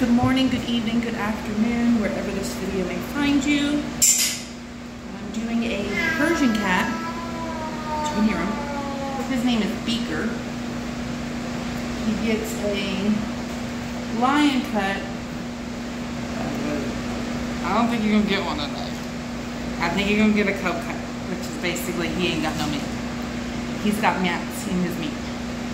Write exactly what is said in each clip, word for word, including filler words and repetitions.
Good morning, good evening, good afternoon, wherever this video may find you. I'm doing a Persian cat, you can hear him. His name is Beaker. He gets a lion cut. I don't think you're going to get one today. I think you're going to get a cub cut, which is basically he ain't got no meat. He's got mats in his meat.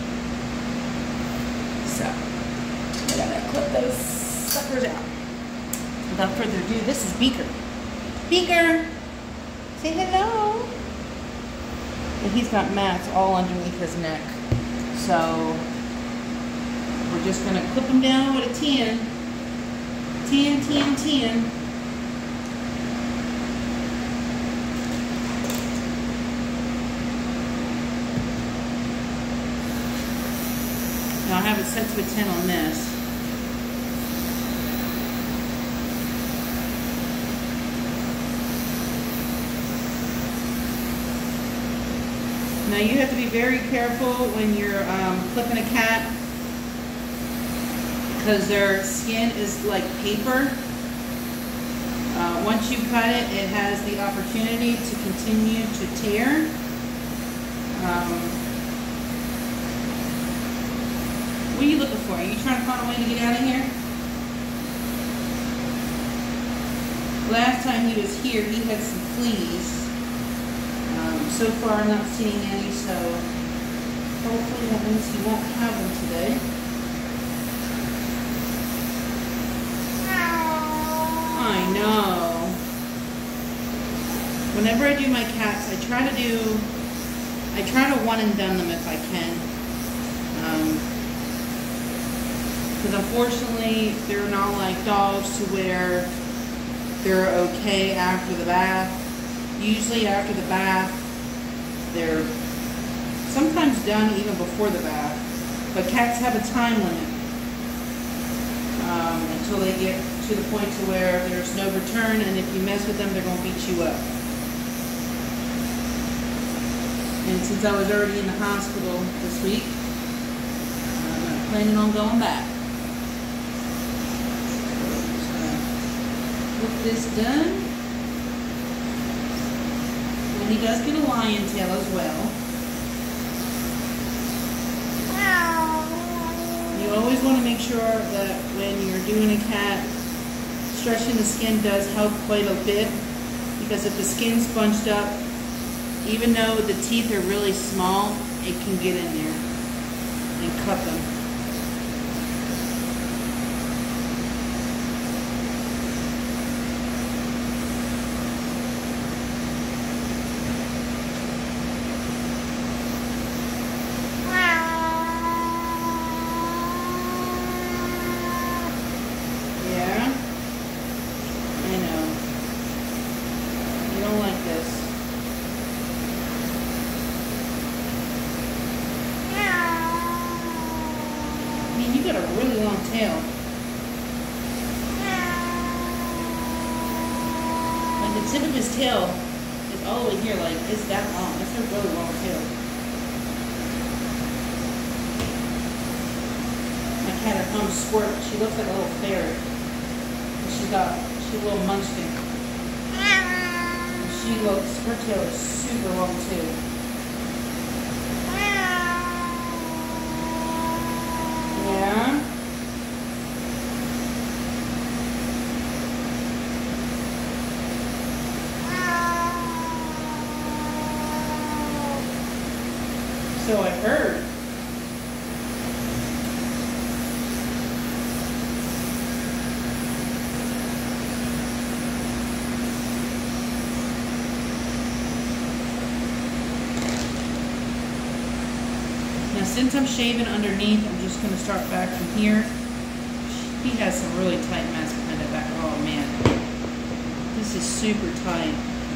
So, we're going to clip those suckers out. Without further ado, this is Beaker. Beaker! Say hello! And he's got mats all underneath his neck. So, we're just going to clip him down with a ten. ten, ten, ten. Now I have it set to a ten on this. Now you have to be very careful when you're um, clipping a cat because their skin is like paper. Uh, once you cut it, it has the opportunity to continue to tear. Um, What are you looking for? Are you trying to find a way to get out of here? Last time he was here, he had some fleas. Um, so far, I'm not seeing any, so hopefully that means he won't have them today. I know. Whenever I do my cats, I try to do, I try to one and done them if I can. Um, Because unfortunately, they're not like dogs to where they're okay after the bath. Usually after the bath, they're sometimes done even before the bath. But cats have a time limit um, until they get to the point to where there's no return, and if you mess with them, they're going to beat you up. And since I was already in the hospital this week, I'm not planning on going back. With this done, and he does get a lion tail as well. You always want to make sure that when you're doing a cat, stretching the skin does help quite a bit, because if the skin's bunched up, even though the teeth are really small, it can get in there and cut them. You got a really long tail. Like the tip of his tail is all the way here, like it's that long. It's a really long tail. My cat at home, Squirt, she looks like a little ferret. She's got, she's a little munchkin. She looks, her tail is super long too. Yeah. So I heard. Now, since I'm shaving underneath, I'm just going to start back from here. He has some really tight mats behind that back. Oh man, this is super tight.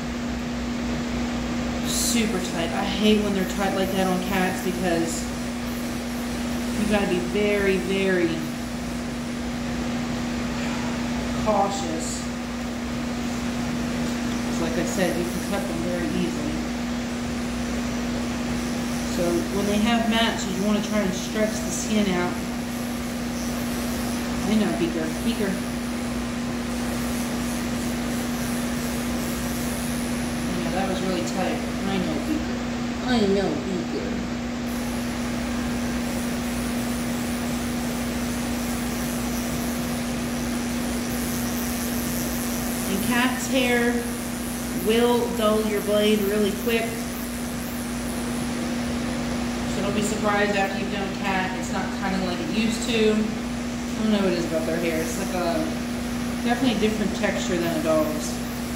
Super tight. I hate when they're tight like that on cats because you got to be very, very cautious. So like I said, you can cut them very easily. So when they have matches, you want to try and stretch the skin out I know, Beaker. Beaker. Yeah, that was really tight. I know, Beaker. I know, Beaker. And cat's hair will dull your blade really quick. So don't be surprised after you've done cat, it's not kind of like it used to. I don't know what it is about their hair. It's like a definitely a different texture than a dog's.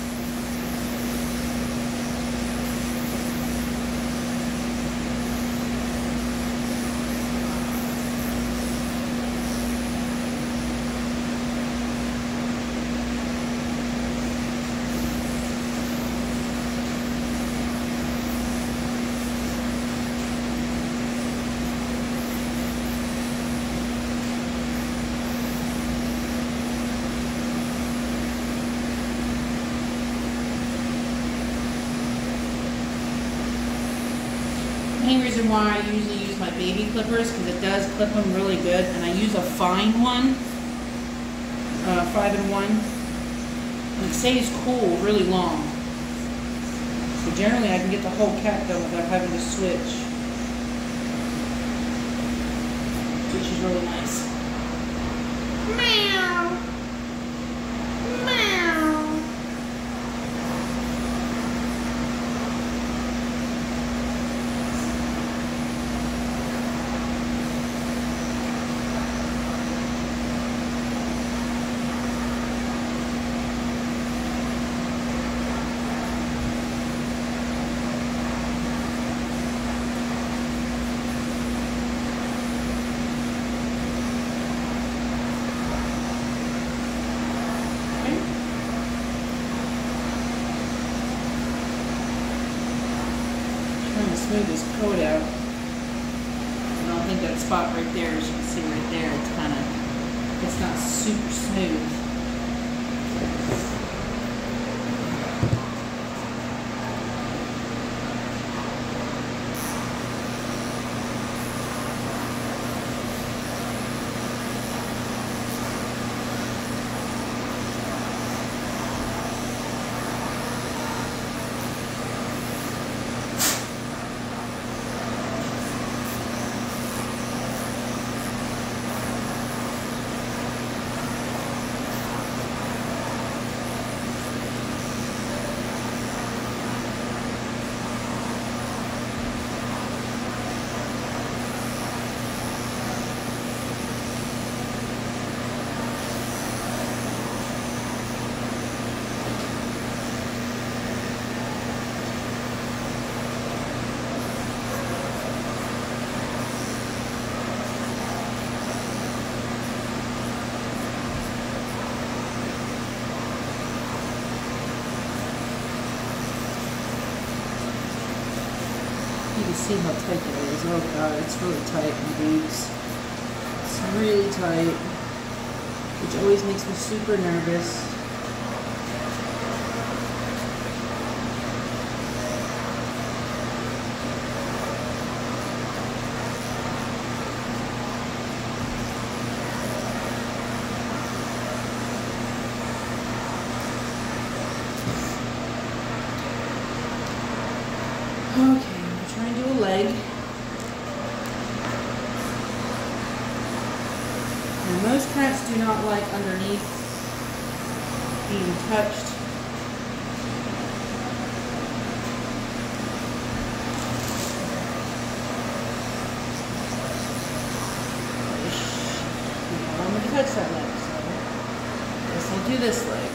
The main reason why I usually use my baby clippers because it does clip them really good, and I use a fine one, uh, five in one, and it stays cool really long. So generally I can get the whole cat done without having to switch, which is really nice. Meow. Meow. Smooth this coat out. I don't think that spot right there, as you can see right there, it's kind of, it's not super smooth. You can see how tight that is. Oh god, it's really tight in the boots. It's really tight, which always makes me super nervous. Okay. Try and do a leg. And most cats do not like underneath being touched. I'm going to touch that leg, so I guess I'll do this leg.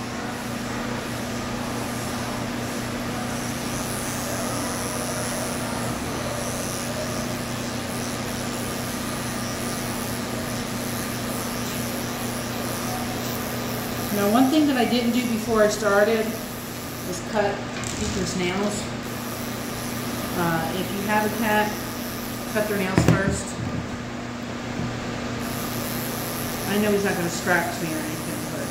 Now, one thing that I didn't do before I started was cut Beaker's nails. Uh, if you have a cat, cut their nails first. I know he's not going to scratch me or anything, but,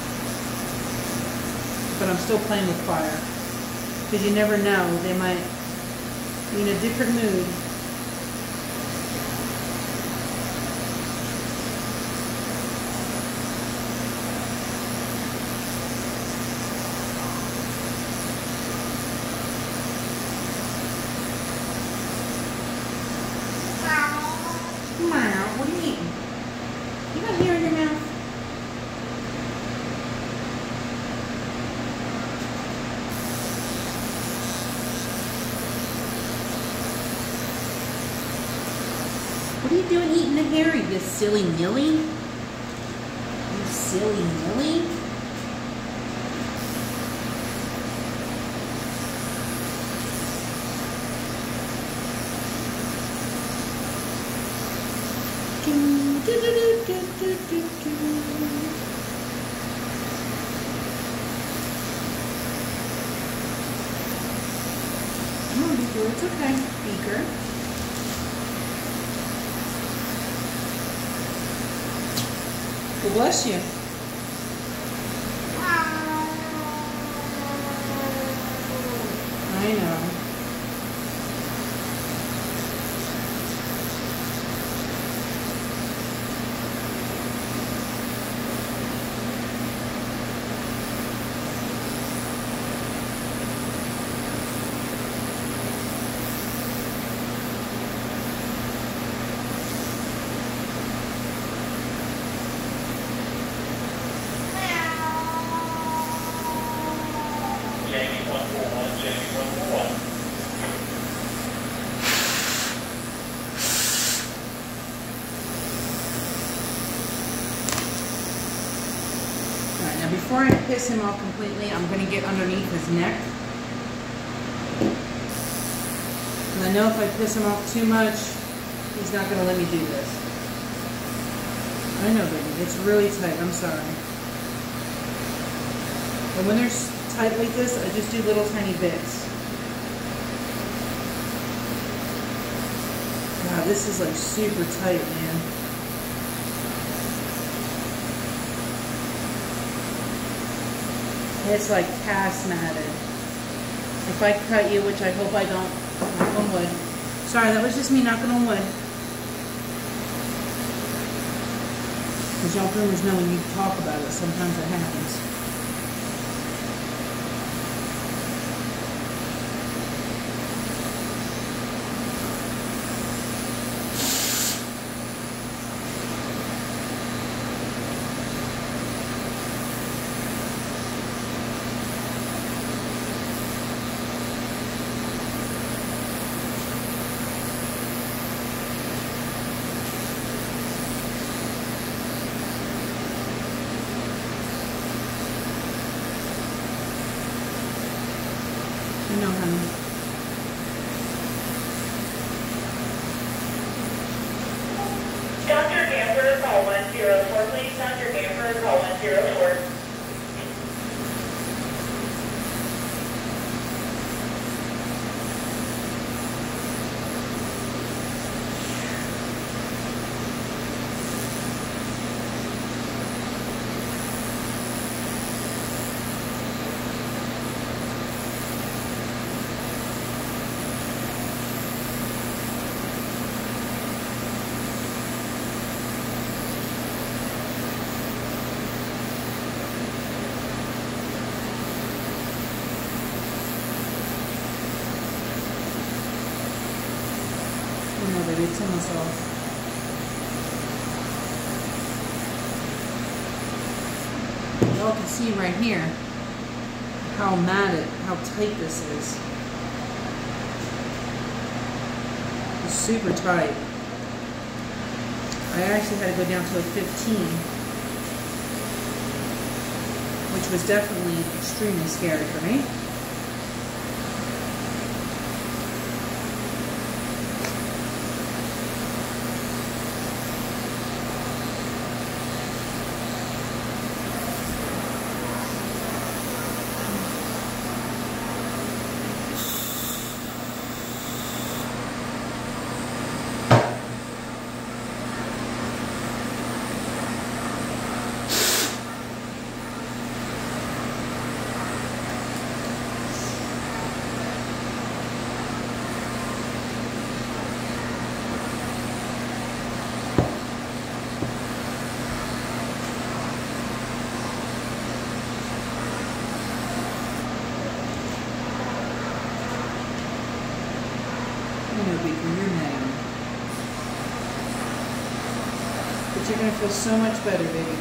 but I'm still playing with fire. Because you never know, they might be in a different mood. doing eating the Harry, you silly Millie? You silly Millie? Come on, Beaker, it's okay, Beaker. Well, bless you. I know. Jamie one four one, Jamie one four one. Alright, now before I piss him off completely, I'm going to get underneath his neck. Because I know if I piss him off too much, he's not going to let me do this. I know, baby. It's really tight. I'm sorry. But when they're tight like this, I just do little tiny bits. God, this is like super tight, man. It's like cast matted. If I cut you, which I hope I don't, knock on wood. Sorry, that was just me knocking on wood. Because y'all groomers know when you talk about it, sometimes it happens. No, honey. Doctor Gamper, call one zero four, please. Doctor Gamper, call one zero four. Oh no, baby, it's almost off. Y'all can see right here how matted, how tight this is. It's super tight. I actually had to go down to a fifteen, which was definitely extremely scary for me. I know, Beaker, you're mad. But you're going to feel so much better, baby.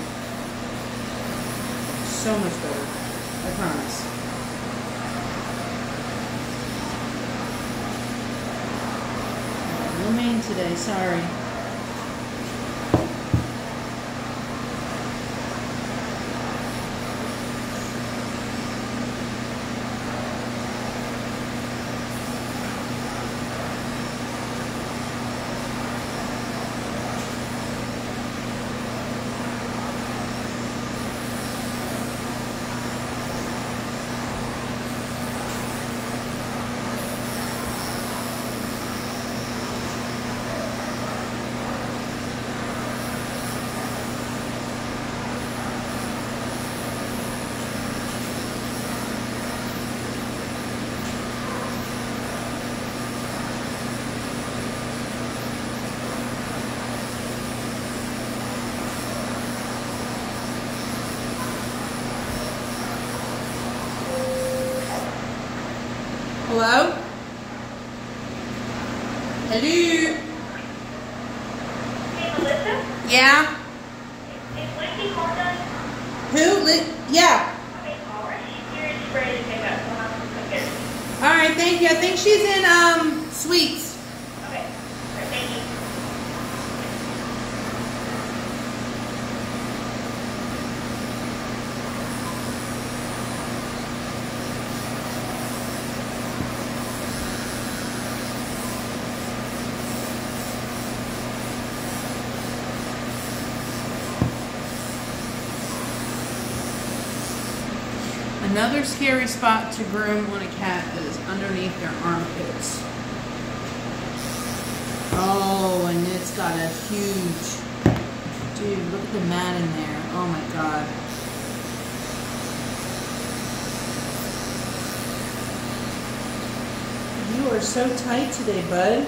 So much better. I promise. No mane today, sorry. Hello? Hello? Hey, Melissa? Yeah? Is Lindsay called us? Who? Li yeah. Okay, call her. She's here and she's ready to pick up. We'll have to come get her. All right, thank you. I think she's in um Sweets. Okay. All right, thank you. Another scary spot to groom on a cat is underneath their armpits. Oh, and it's got a huge, dude, look at the mat in there. Oh my God. You are so tight today, bud.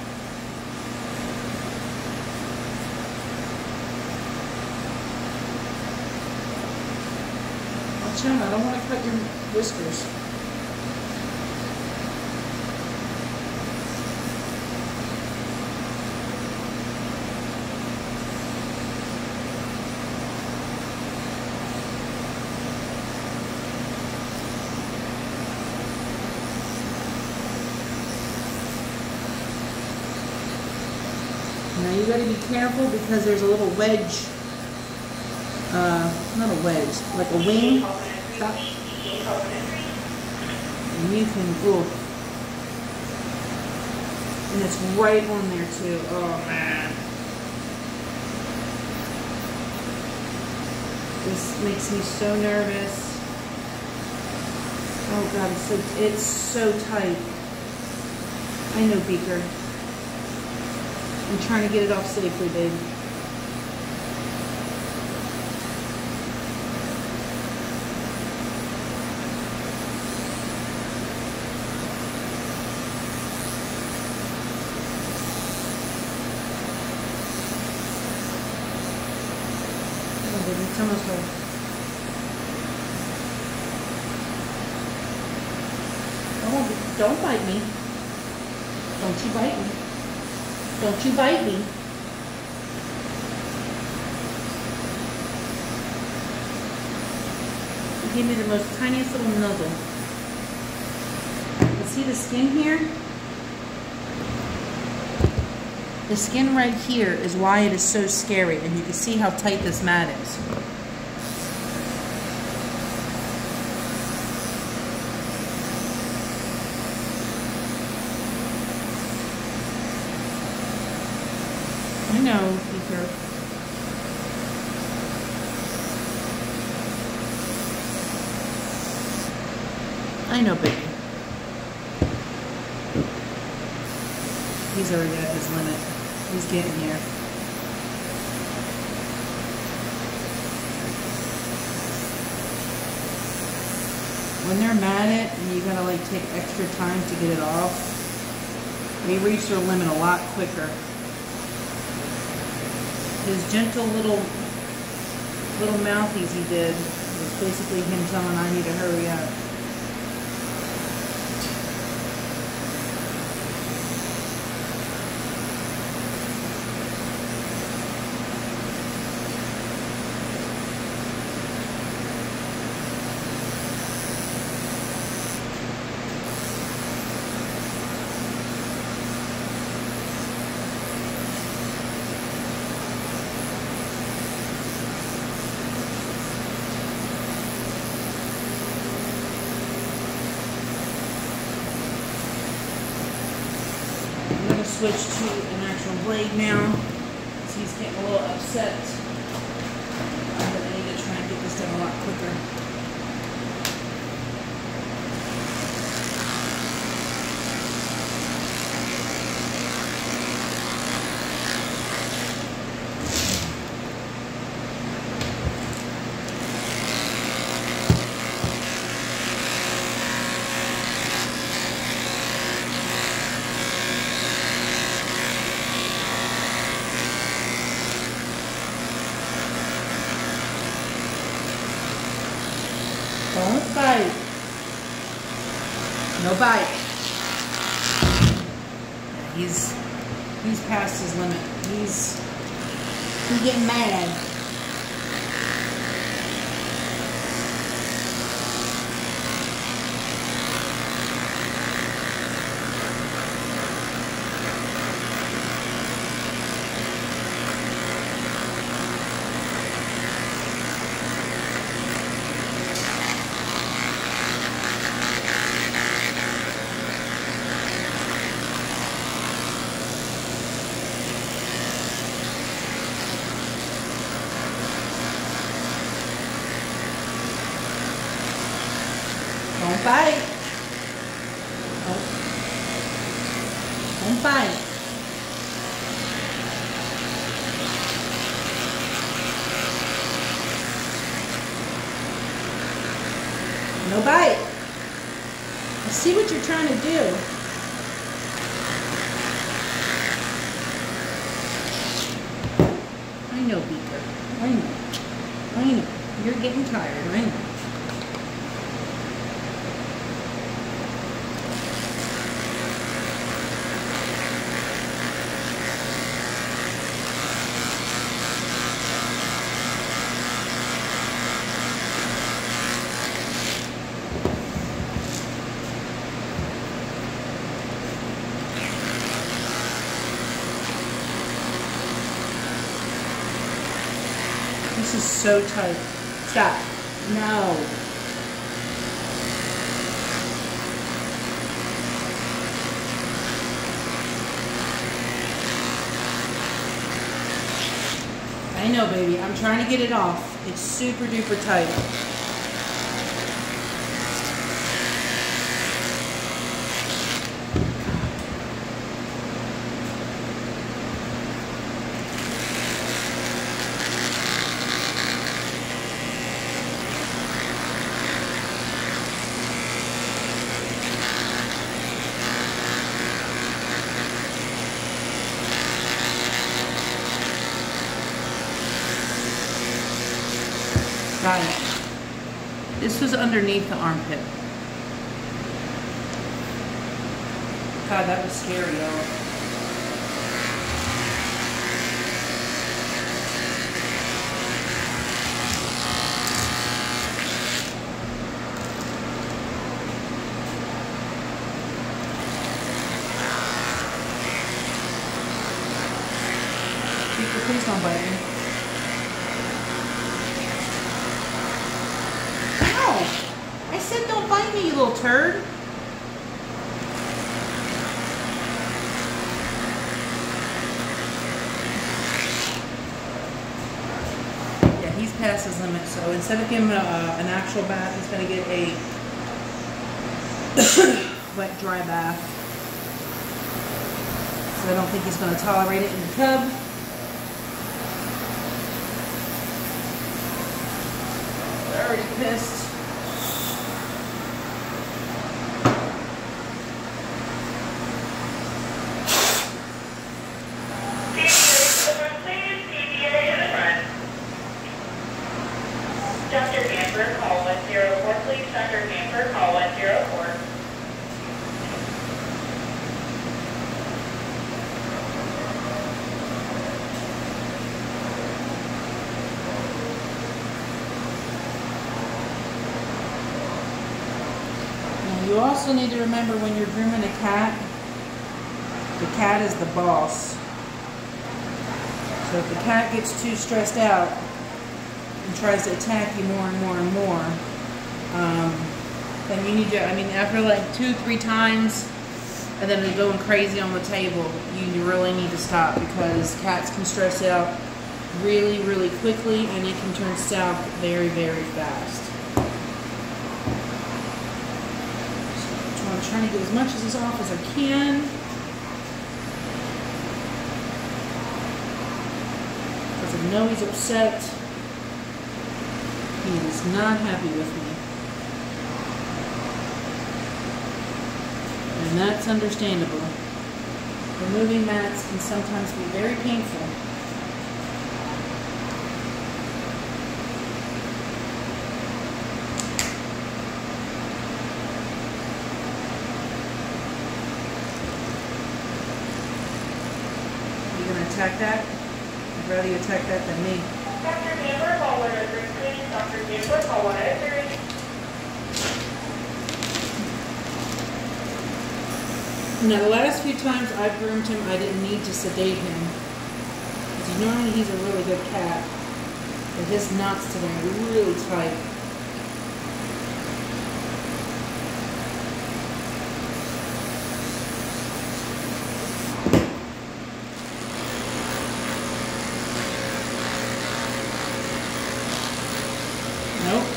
Watch out, I don't want to cut your whiskers. Now you got to be careful because there's a little wedge, uh, not a wedge, like a wing. Stop. And you can, ooh. And it's right on there too. Oh man. This makes me so nervous. Oh God, it's so, it's so tight. I know, Beaker. I'm trying to get it off safely, babe. Oh, baby, it's almost over. Oh, don't bite me. Don't you bite me. Don't you bite me. You gave me the most tiniest little nuzzle. You see the skin here? The skin right here is why it is so scary, and you can see how tight this mat is. I know, Peter. I know, baby. He's already at his limit. He's getting here. When they're mad at it and you gotta like take extra time to get it off, they reach their limit a lot quicker. His gentle little little mouthies he did was basically him telling I need to hurry up. I'm going to switch to an actual blade now, because he's getting a little upset. I'm going to need to try and get this done a lot quicker. Don't bite. No bite. He's he's past his limit. He's he's getting mad. Don't bite. Oh. Don't bite. No bite. I see what you're trying to do. I know, Beaker. I know. I know. You're getting tired. I know. This is so tight. Stop. No. I know, baby. I'm trying to get it off. It's super duper tight. Got it. This was underneath the armpit. God, that was scary, y'all. Please don't bite me. I said don't bite me, you little turd. Yeah, he's past his limit, so instead of giving him a, an actual bath, he's going to get a wet, dry bath. So I don't think he's going to tolerate it in the tub. They're already pissed. Doctor Gamper, call one zero four, please. Doctor Gamper, call one zero four. Now you also need to remember when you're grooming a cat, the cat is the boss. So if the cat gets too stressed out and tries to attack you more and more and more, um, then you need to, I mean, after like two, three times, and then they're going crazy on the table, you, you really need to stop, because cats can stress out really, really quickly, and it can turn south very, very fast. So I'm trying to get as much of this off as I can. Because I know he's upset. He is not happy with me. And that's understandable. Removing mats can sometimes be very painful. attack that? I'd rather you attack that than me. Doctor Amber, call one oh three, please. Doctor Amber, call one oh three. Now, the last few times I've groomed him, I didn't need to sedate him. Because normally he's a really good cat. But his knots today are really tight. Nope.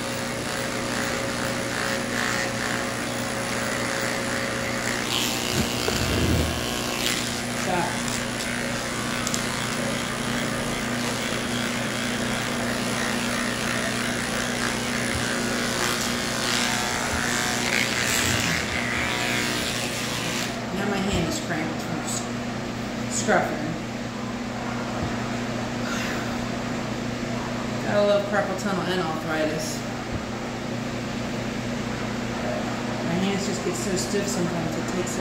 Stop. Now my hand is cramped from scruffing. I love carpal tunnel and arthritis. My hands just get so stiff sometimes. It takes a...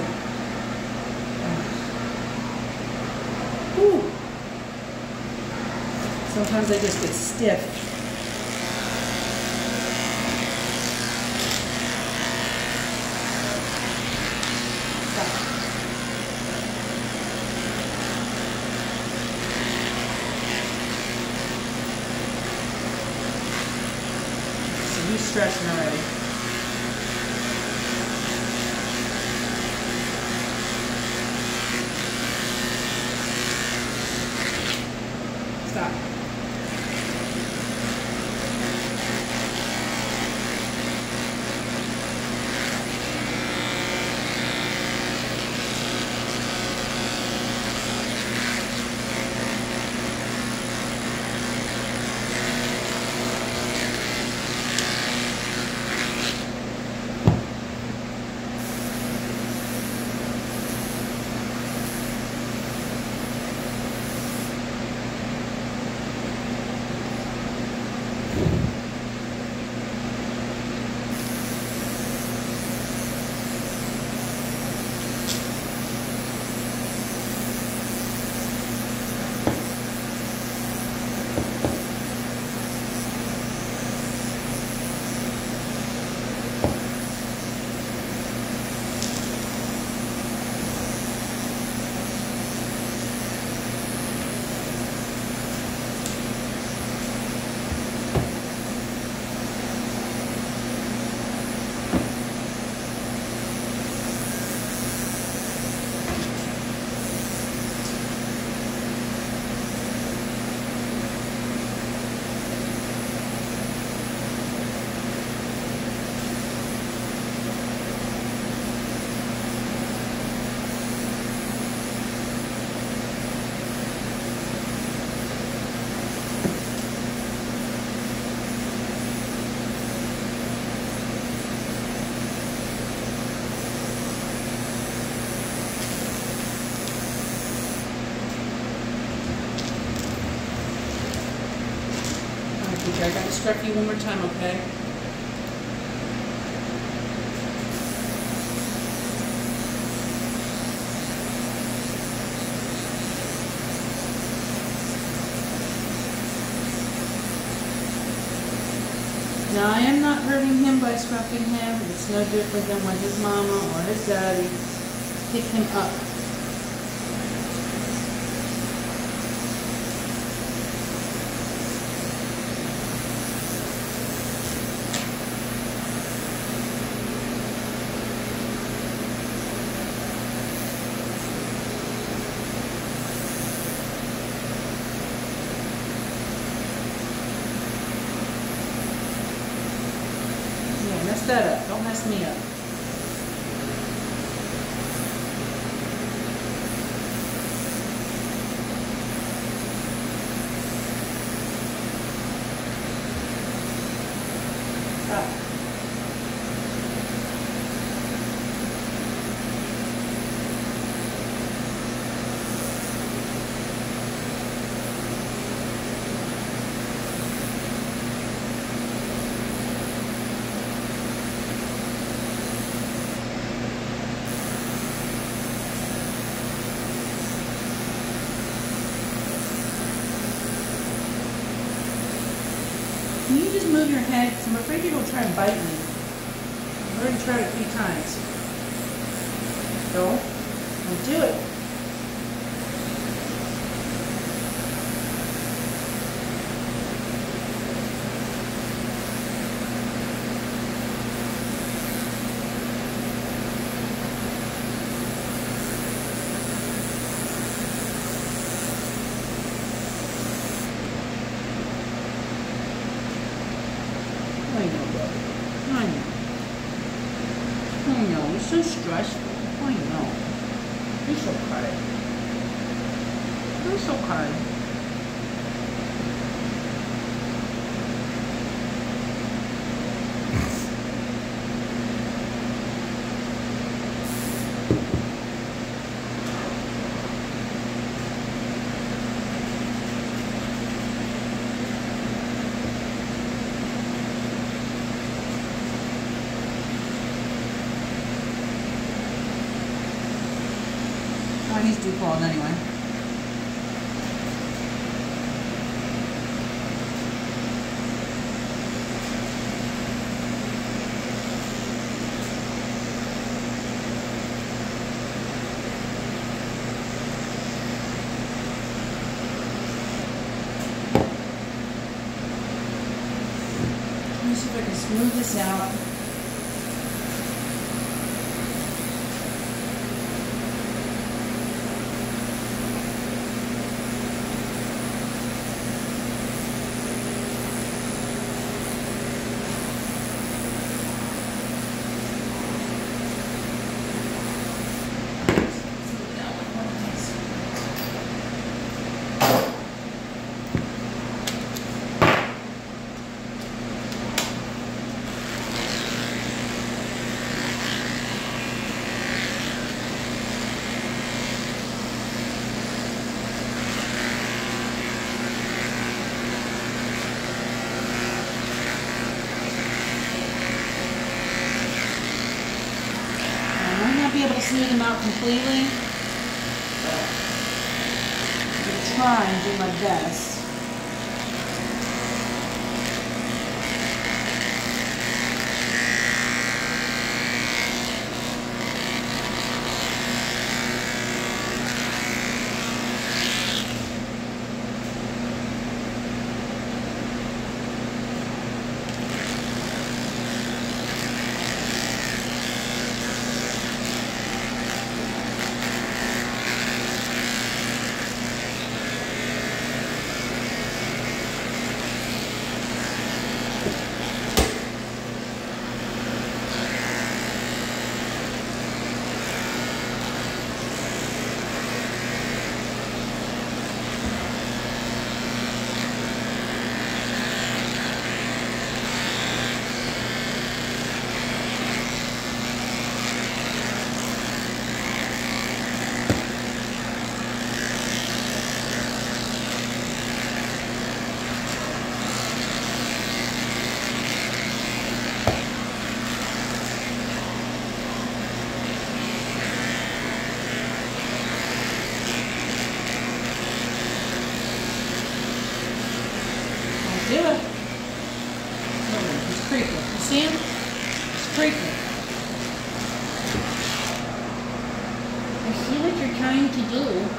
Whew. Sometimes they just get stiff. Stop. He's stressing already. Stop. I got to scruff you one more time, okay? Now, I am not hurting him by scruffing him. It's no different than when his mama or his daddy pick him up. Mess that up. Don't mess me up. Stop. Can you just move your head? Because I'm afraid you're going to try and bite me. I've already tried it a few times. Go. Don't do it. I know, baby. I know. I know. It's so stressful. I know. It's okay. It's okay. Oh, he's too cold anyway. Let me see if I can smooth this out. Be able to smooth them out completely, but I'm going to try and do my best. Do it. Look at him. He's creeping. You see him? He's creeping. I see what you're trying to do.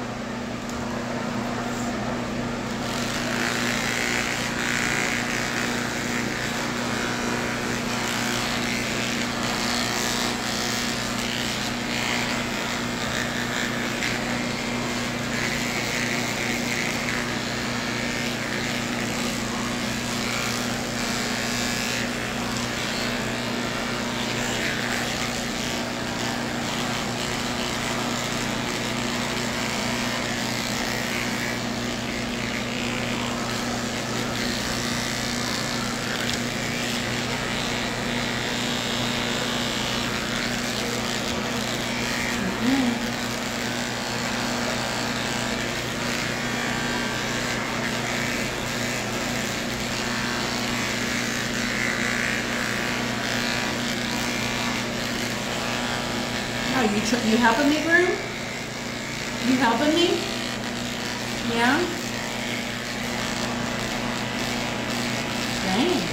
Oh, you tr you helping me, Groom? You helping me? Yeah? Dang.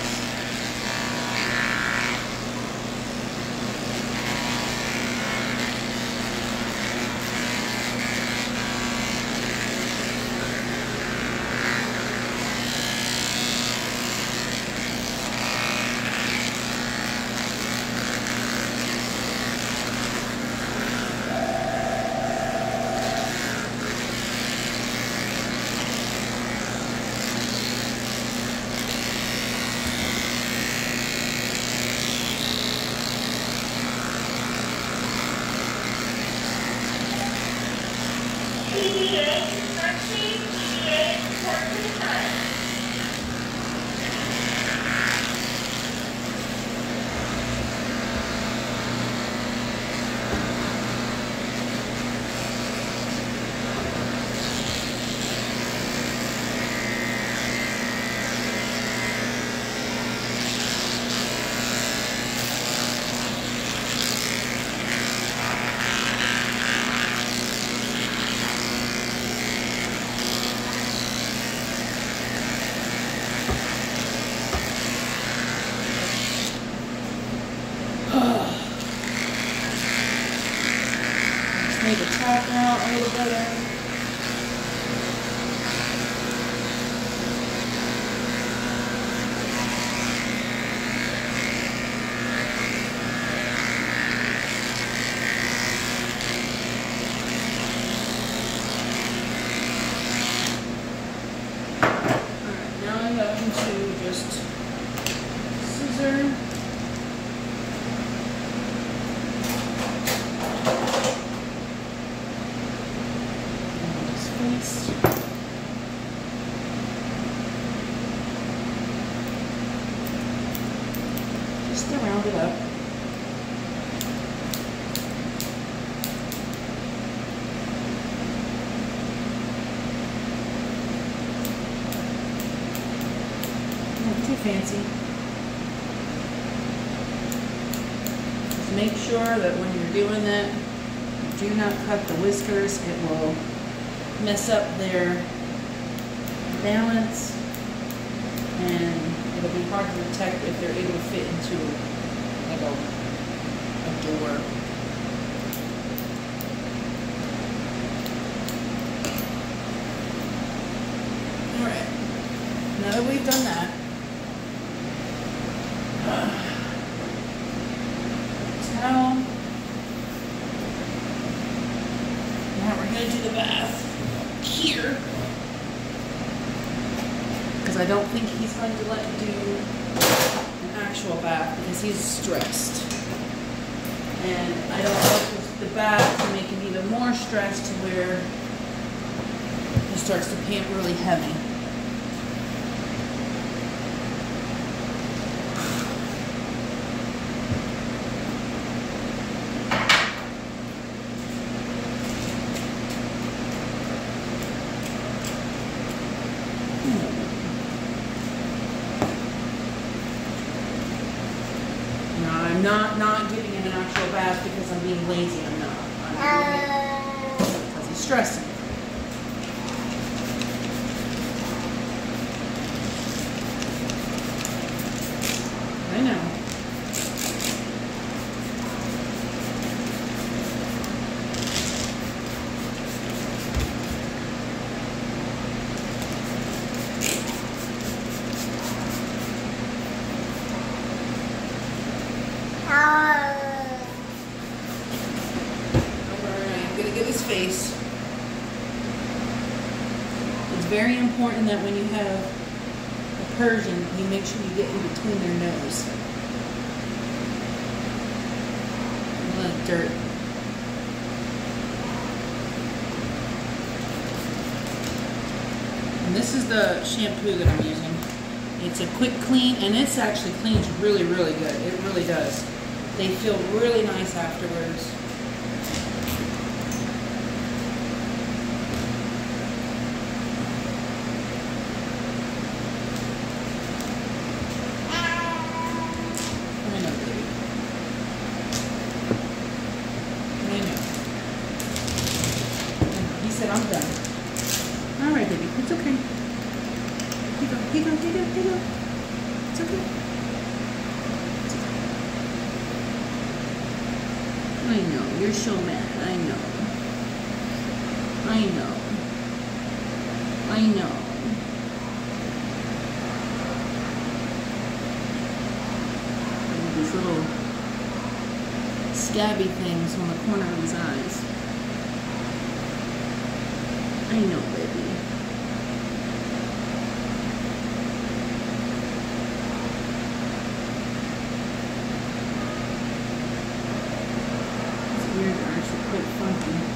out a little better. Alright, now I'm going to just scissor. Just to round it up. Not too fancy. Just make sure that when you're doing that, you do not cut the whiskers. It will mess up their balance, and it'll be hard to detect if they're able to fit into like a, a door. Alright, now that we've done that, uh, towel. Now we're going to do the bath here. Because I don't think he's going to let you do an actual bath because he's stressed. And I don't want the bath to make him even more stressed to where he starts to pant really heavy. I'm not not giving him an actual bath because I'm being lazy. I'm not. I'm doing it because he's stressing. I know. I'm going to get his face. It's very important that when you have a Persian, you make sure you get in between their nose. A lot of dirt. And this is the shampoo that I'm using. It's a quick clean, and this actually cleans really, really good. It really does. They feel really nice afterwards. I know, baby. I know. He said, I'm done. All right, baby. It's okay. Here you go. Here you go. Here you go. Here you go. It's okay. I know, you're so mad. I know. I know. I know. And these little scabby things on the corner of his eyes. I know, baby. Ears are actually quite funky.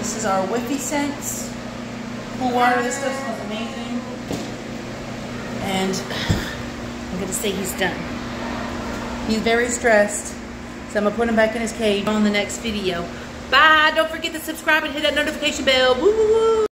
This is our Whiffy Sense cool water. This stuff smells amazing. And I'm going to say he's done. He's very stressed. So I'm going to put him back in his cage on the next video. Bye. Don't forget to subscribe and hit that notification bell. Woo, woo, woo.